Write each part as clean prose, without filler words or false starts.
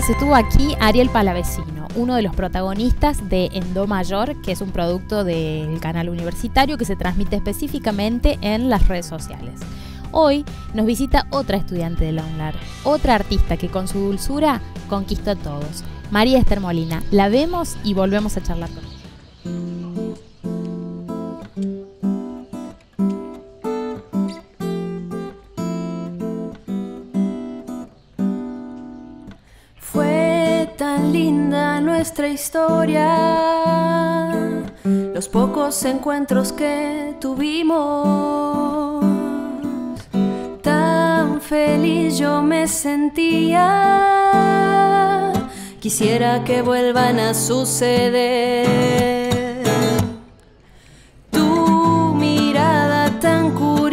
jueves estuvo aquí Ariel Palavecino, uno de los protagonistas de En Do Mayor, que es un producto del canal universitario que se transmite específicamente en las redes sociales. Hoy nos visita otra estudiante de la UNLAR, otra artista que con su dulzura conquistó a todos, María Esther Molina. La vemos y volvemos a charlar con ella. Linda nuestra historia, los pocos encuentros que tuvimos, tan feliz yo me sentía, quisiera que vuelvan a suceder. Tu mirada tan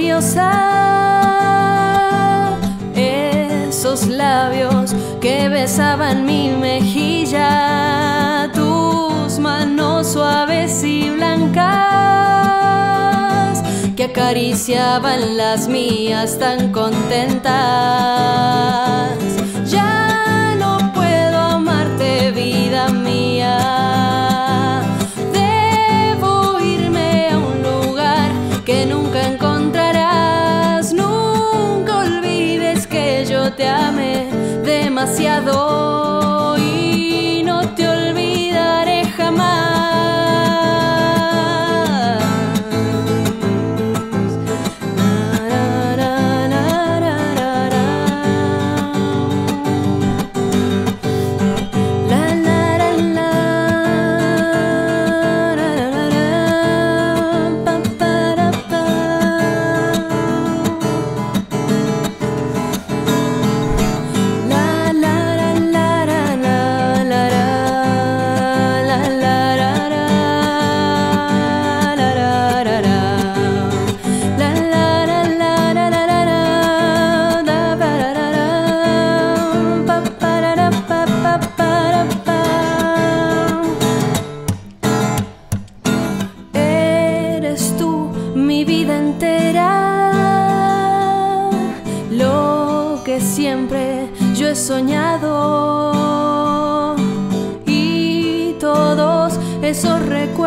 curiosa, esos labios que besaban mi mejilla, tus manos suaves y blancas que acariciaban las mías tan contentas. Ya no puedo amarte, vida mía, debo irme a un lugar que nunca encontrarás. Nunca olvides que yo te amé demasiado y no te olvidaré jamás. Siempre yo he soñado y todos esos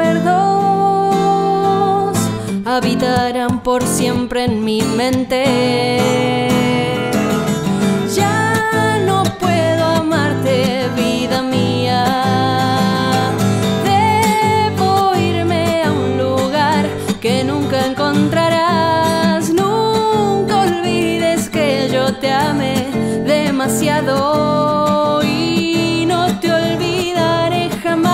recuerdos habitarán por siempre en mi mente. Ya no puedo amarte, vida mía, debo irme a un lugar que nunca encontrarás. Nunca olvides que yo te amé demasiado y no te olvidaré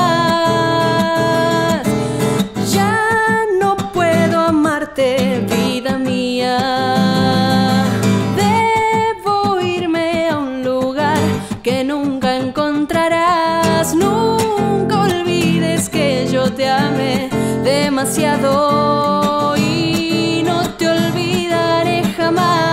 jamás. Ya no puedo amarte, vida mía, debo irme a un lugar que nunca encontrarás. Nunca olvides que yo te amé demasiado y no te olvidaré jamás.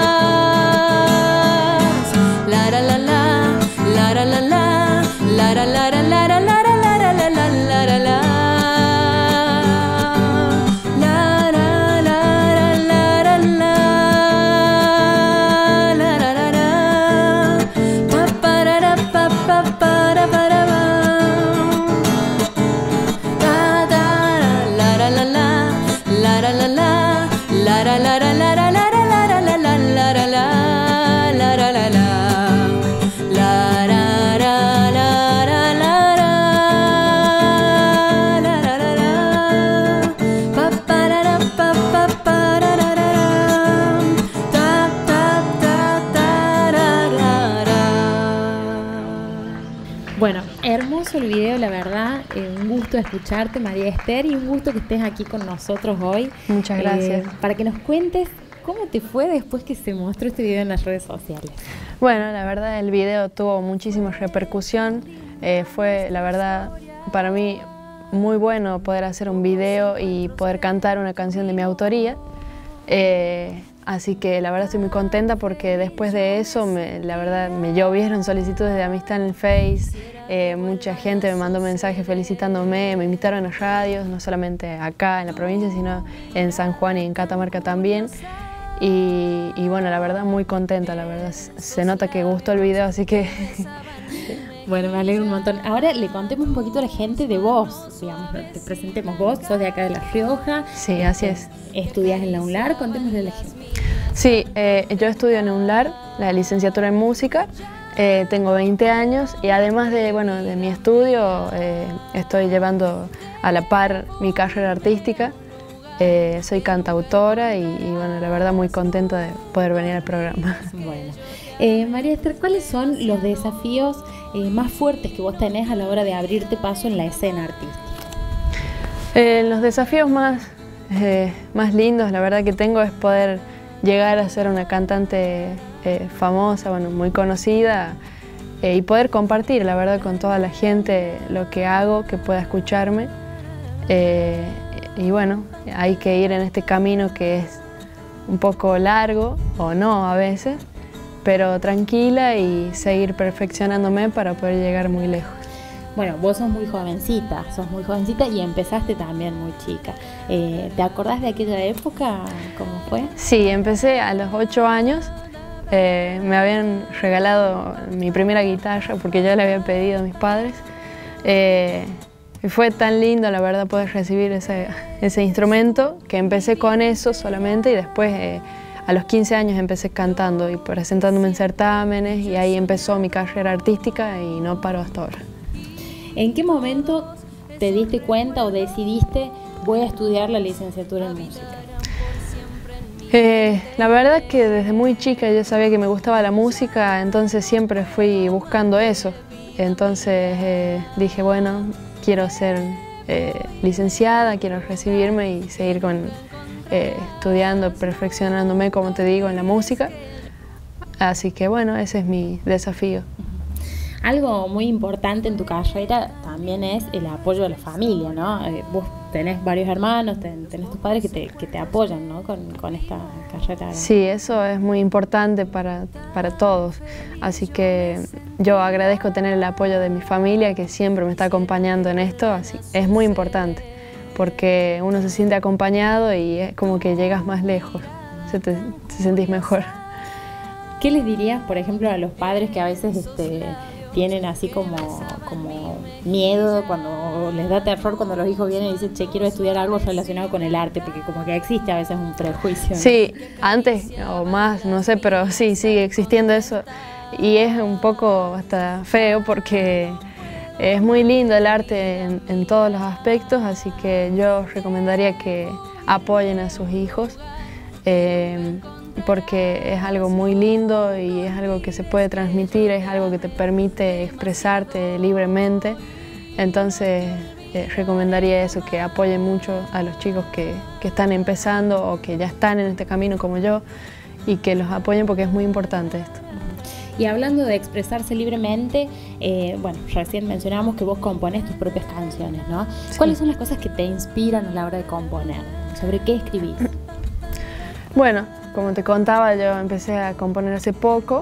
Bueno, hermoso el video, la verdad, un gusto escucharte, María Esther, y un gusto que estés aquí con nosotros hoy. Muchas gracias. Para que nos cuentes cómo te fue después que se mostró este video en las redes sociales. Bueno, la verdad el video tuvo muchísima repercusión, fue la verdad para mí muy bueno poder hacer un video y poder cantar una canción de mi autoría. Así que la verdad estoy muy contenta porque después de eso, la verdad, me llovieron solicitudes de amistad en el Face, mucha gente me mandó mensajes felicitándome, me invitaron a radios, no solamente acá en la provincia, sino en San Juan y en Catamarca también. Y bueno, la verdad muy contenta, la verdad, se nota que gustó el video, así que Bueno, me alegro un montón. Ahora le contemos un poquito a la gente de vos, digamos, te presentemos vos, sos de acá de La Rioja. Sí, así es. Estudiás en la UNLAR, contémosle a la gente. Sí, yo estudio en UNLAR, la licenciatura en música, tengo 20 años y además de mi estudio estoy llevando a la par mi carrera artística. Soy cantautora y bueno, la verdad muy contenta de poder venir al programa. Bueno, María Esther, ¿cuáles son los desafíos más fuertes que vos tenés a la hora de abrirte paso en la escena artística? Los desafíos más lindos, la verdad que tengo es poder llegar a ser una cantante famosa, bueno, muy conocida y poder compartir, la verdad, con toda la gente lo que hago, que pueda escucharme. Y bueno, hay que ir en este camino que es un poco largo, o no a veces, pero tranquila y seguir perfeccionándome para poder llegar muy lejos. Bueno, vos sos muy jovencita y empezaste también muy chica. ¿Te acordás de aquella época? ¿Cómo fue? Sí, empecé a los 8 años. Me habían regalado mi primera guitarra porque yo le había pedido a mis padres. Y fue tan lindo, la verdad, poder recibir ese instrumento, que empecé con eso solamente y después a los 15 años empecé cantando y presentándome en certámenes y ahí empezó mi carrera artística y no paró hasta ahora. ¿En qué momento te diste cuenta o decidiste voy a estudiar la licenciatura en música? La verdad que desde muy chica yo sabía que me gustaba la música, entonces siempre fui buscando eso. Entonces dije, bueno, quiero ser licenciada, quiero recibirme y seguir estudiando, perfeccionándome, como te digo, en la música. Así que bueno, ese es mi desafío. Algo muy importante en tu carrera también es el apoyo de la familia, ¿no? Vos tenés varios hermanos, tenés tus padres que te apoyan, ¿no? con esta carrera. Sí, eso es muy importante para todos. Así que yo agradezco tener el apoyo de mi familia, que siempre me está acompañando en esto. Así es muy importante, porque uno se siente acompañado y es como que llegas más lejos, te sentís mejor. ¿Qué les dirías, por ejemplo, a los padres que a veces tienen así como miedo, cuando les da terror cuando los hijos vienen y dicen, che, quiero estudiar algo relacionado con el arte, porque como que existe a veces un prejuicio, ¿no? Sí, antes o más, no sé, pero sí, sigue existiendo eso y es un poco hasta feo porque es muy lindo el arte en todos los aspectos, así que yo recomendaría que apoyen a sus hijos. Porque es algo muy lindo y es algo que se puede transmitir, es algo que te permite expresarte libremente. Entonces recomendaría eso, que apoyen mucho a los chicos que están empezando o que ya están en este camino como yo y que los apoyen porque es muy importante esto. Y hablando de expresarse libremente, bueno, recién mencionábamos que vos componés tus propias canciones, ¿no? Sí. ¿Cuáles son las cosas que te inspiran a la hora de componer? ¿Sobre qué escribís? Bueno, como te contaba, yo empecé a componer hace poco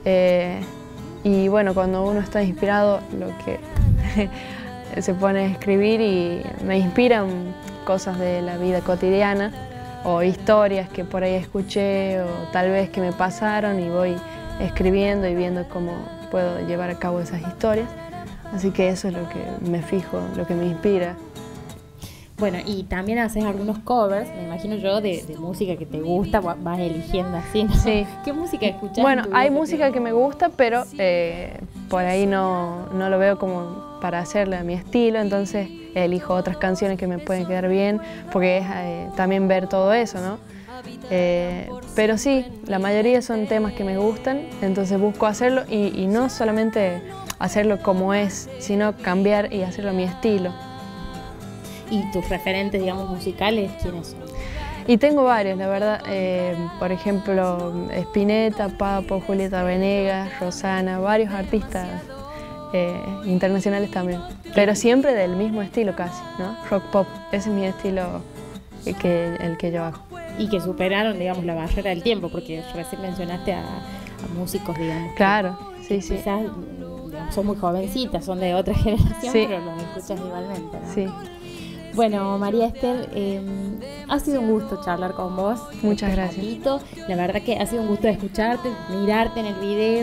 y bueno, cuando uno está inspirado, lo que se pone a escribir y me inspiran cosas de la vida cotidiana o historias que por ahí escuché o tal vez que me pasaron y voy escribiendo y viendo cómo puedo llevar a cabo esas historias. Así que eso es lo que me fijo, lo que me inspira. Bueno, y también haces algunos covers, me imagino yo, de música que te gusta, vas eligiendo así, ¿no? Sí. ¿Qué música escuchás? Bueno, hay música que me gusta, pero por ahí no lo veo como para hacerla a mi estilo, entonces elijo otras canciones que me pueden quedar bien, porque es también ver todo eso, ¿no? Pero sí, la mayoría son temas que me gustan, entonces busco hacerlo y no solamente hacerlo como es, sino cambiar y hacerlo a mi estilo. ¿Y tus referentes, digamos, musicales, quiénes son? Y tengo varios, la verdad. Por ejemplo, Spinetta, Papo, Julieta Venegas, Rosana, varios artistas internacionales también. Pero siempre del mismo estilo casi, ¿no? Rock pop, ese es mi estilo el que yo hago. Y que superaron, digamos, la barrera del tiempo, porque recién mencionaste a músicos, digamos. Claro, sí, sí. Quizás, digamos, son muy jovencitas, son de otra generación, sí, pero los escuchas igualmente, ¿no? Sí. Bueno, María Esther, ha sido un gusto charlar con vos. Muchas gracias. La verdad que ha sido un gusto escucharte, mirarte en el video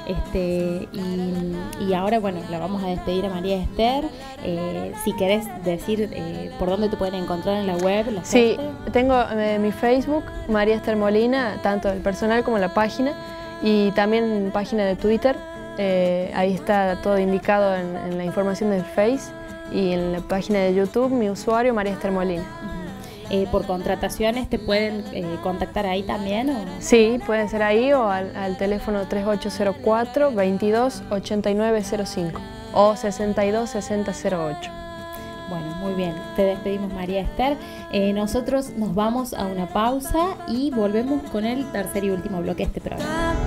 Y ahora, bueno, la vamos a despedir a María Esther. Si querés decir por dónde te pueden encontrar en la web. Sí, tengo mi Facebook, María Esther Molina, tanto el personal como la página, y también página de Twitter. Ahí está todo indicado en la información del Face, y en la página de YouTube mi usuario, María Esther Molina. ¿Por contrataciones te pueden contactar ahí también? ¿O? Sí, pueden ser ahí o al teléfono 3804 22 8905 o 62 6008. Bueno, muy bien, te despedimos, María Esther. Nosotros nos vamos a una pausa y volvemos con el tercer y último bloque de este programa.